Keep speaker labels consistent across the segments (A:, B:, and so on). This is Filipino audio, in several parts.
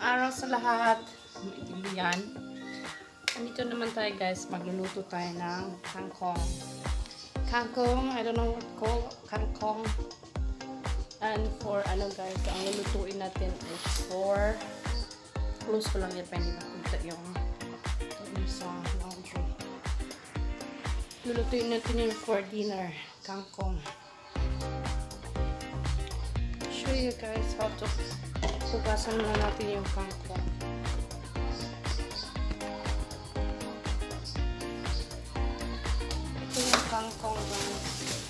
A: araw sa lahat. Yan. Andito naman tayo guys. Magluluto tayo ng kangkong. Kangkong, I don't know what called kangkong. And for ano guys, ang lulutuin natin is for close ko lang yan pa hindi makita yung sa laundry. Lulutuin natin yung for dinner. Kangkong. Show you guys how to hugasan muna natin yung kangkong. Ito yung kangkong guys.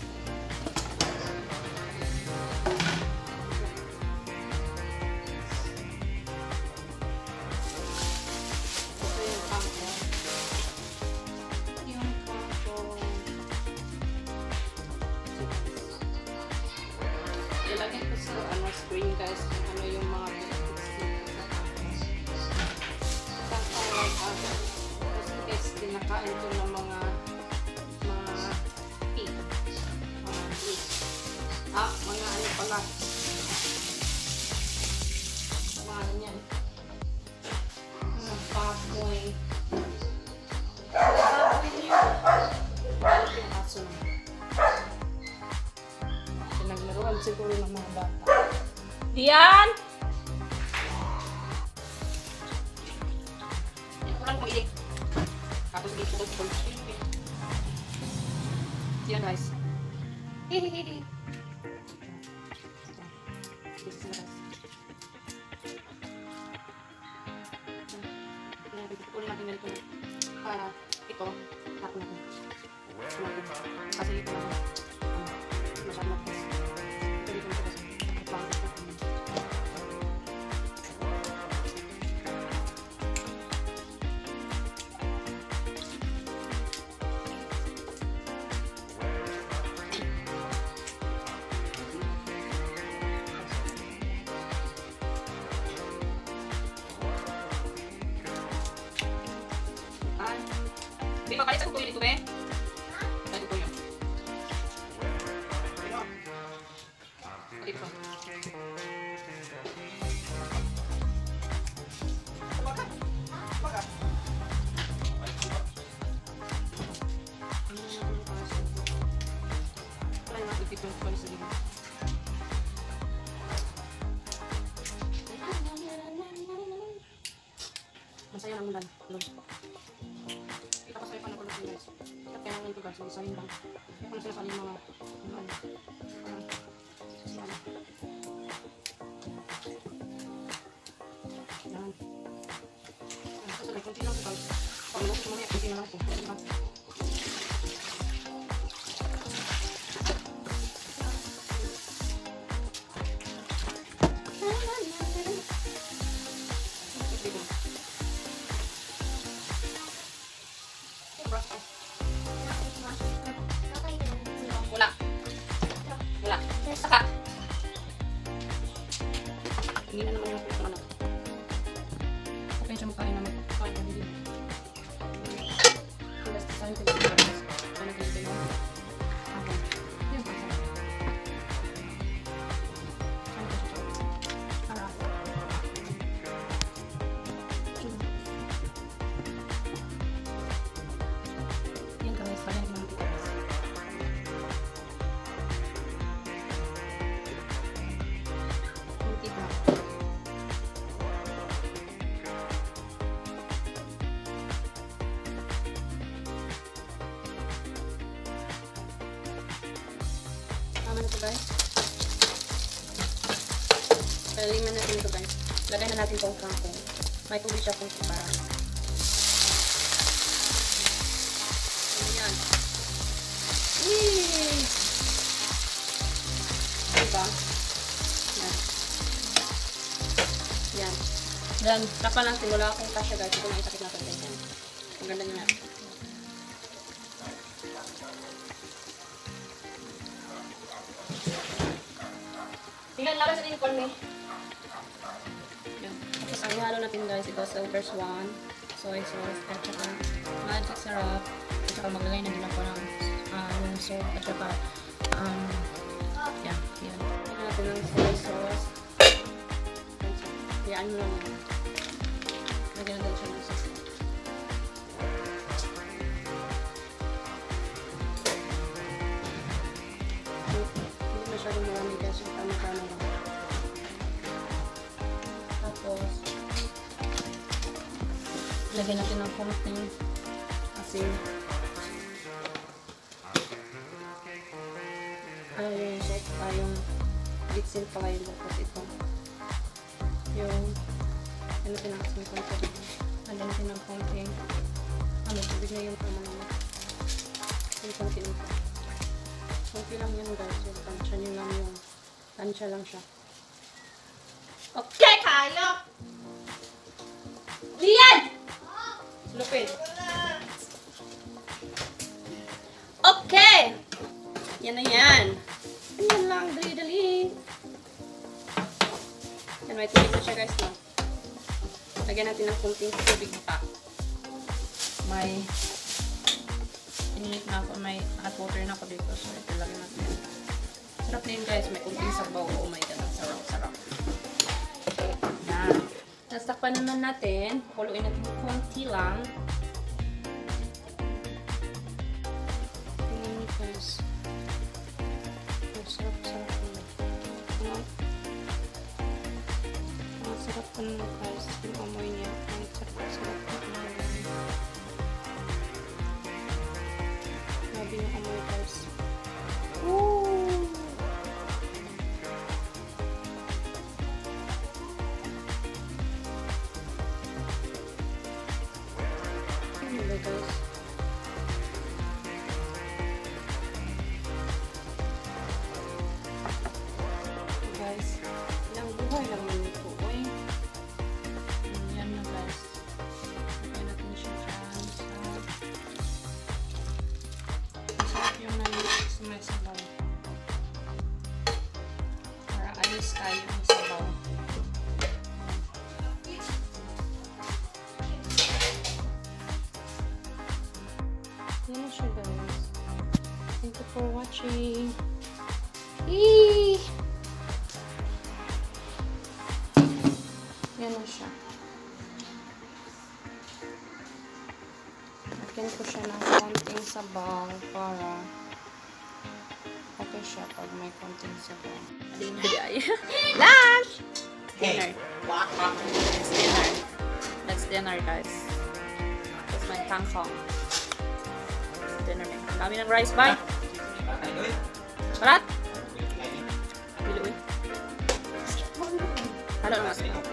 A: Ito yung kangkong. Yung kangkong. Ilagay ko sa screen guys kung ano yung mga benefits nito. Kangkong like kasi guys kinakain ko ng mga pig. Mga ano pala. Mga ano yan. Mga baboy. Baboy niya. Balit yung aso naman. Naglaruan siguro ng mga bata. Diyan! Yan, walang pag-ilik. Tapos dito ko. Diyan guys. Hihihihi. Dito sila guys. Pagkukulin natin ganito para ito tapon natin. Kasi ito naman. Masyadong natin. Di ba palit sa kukuyo dito, be? Dito po yun. Dito po. Masaya lang mulan. Kita pa sa'yo pa na pala guys. Kita kaya lang ito guys. Masaya lang. Kaya kung sila sa mga yan. Kasabay, kunti lang ito guys. Pag nalapos mo mamaya, kunti na lang ito. Wala. Saka. Hindi na naman yung ano. Okay, siya magkain naman. Okay, hindi. Tapos, saan ko dito? Ano ko dito yung? Okay. Yung pa. Para. Yan guys, kaya naman. Tama na ito guys. Paliman natin ito guys. Lagay na natin itong kangkong. May tubig siya kung para. Ayan. Yee! Diba? Yan. Yan. Then, tapan natin. Wala akong kasya guys. Ito na isakit natin. Yan. Ang ganda niya. Tingnan lang sa din corn me. Yan. Tapos ang ihalo natin guys, ito silver swan, soy sauce, at saka magic syrup, at saka maglagay na din ako ng yung soap, at saka yan. Tingnan natin ng soy sauce. Hayaan mo lang. Lagyan natin siya ng sauce. Hindi masyadong marami guys. Yung tama-tama lang. Tapos, lagyan natin ng konting asin. Ano yung sauce? Yung bitsin pala yung tapos ito. Yung ano pinakasin ko ito. Lagyan natin ng konting tubig na yung tama naman. Yung konti nito. Konti lang yun guys. Yung tansya nyo lang yung tansya lang siya. Okay, kayo! Lian! Lupin. Okay! Yan na yan. Yan lang. Dali-dali. Yan, may tubig na siya guys, no? Lagyan natin ng kunting tubig pa. May ininit na ako. May hot water na ako dito. So, ito lagyan natin. Sarap na yun guys. May kunting sabaw. Oh my god. Sarap. Yan. Nastakpan naman natin. Kuluin natin konti lang. Tingnan niyo guys. Sarap. Sarap po naman guys. Yung amoy niya. Ang sarap po naman. Grabe yung amoy guys. Woo! Ano guys? Guys, ilang buhay lang yun ito. Uy. Yan na guys. Lagyan natin siya dyan sa... Masarap yung may sabaw. Para alis tayo ang sabaw. Yan na siya guys. Thank you for watching. Eee! Yan na siya. Lagyan ko siya ng konting sabaw para okay siya pag may konting sabaw. Lunch! Dinner. It's dinner. That's dinner guys. That's my kangkong. Dinner. Ang dami ng rice. Bye! Parat! Biluin. Halo naman sa ito.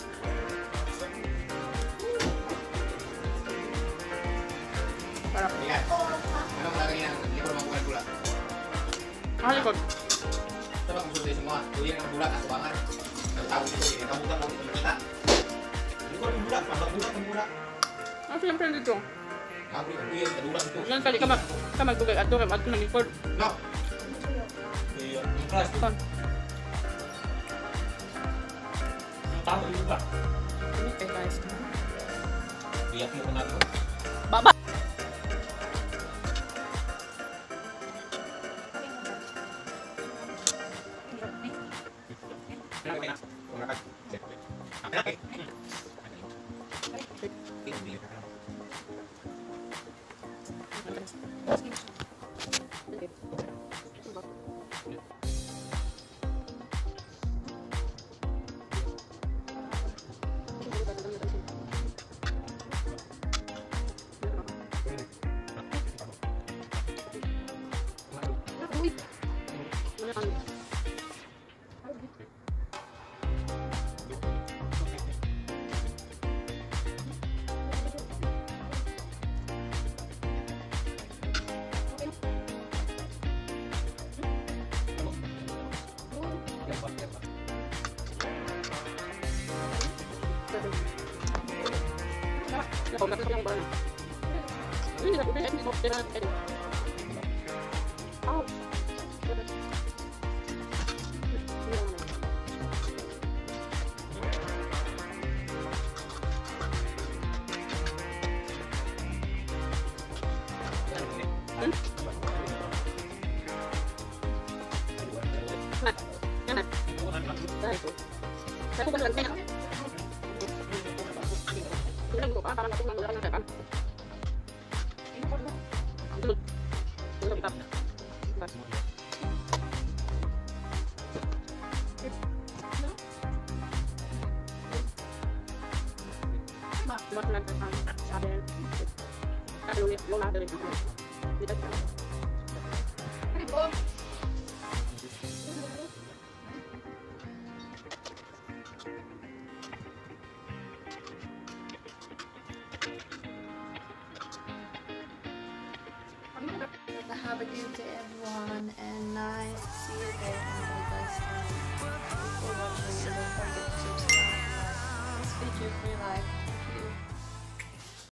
A: Parang.
B: Anong lagay niya? Hindi ko naman bulan-gula.
A: Ang likod.
B: Ito bang gusto tayo semua? Tuloy ang bulat, asubangan. Nagtawag dito, hindi kamutan mo dito makita. Hindi ko rin bulat, pabag-bulat ang bulat.
A: Ang siyempre dito.
B: Kabri ang tuyan, kadulat ito.
A: Yan kali ka magtugay at doon, at ng likod.
B: No! Yung class.
A: Ton.
B: Yung tao, yung bulat.
A: Okay guys.
B: Biyak mo ko na ito.
A: Baba! Have a good day everyone, and nice to see you again on my best time. Thanks for watching, and don't forget to subscribe and like this video if you like. Thank you.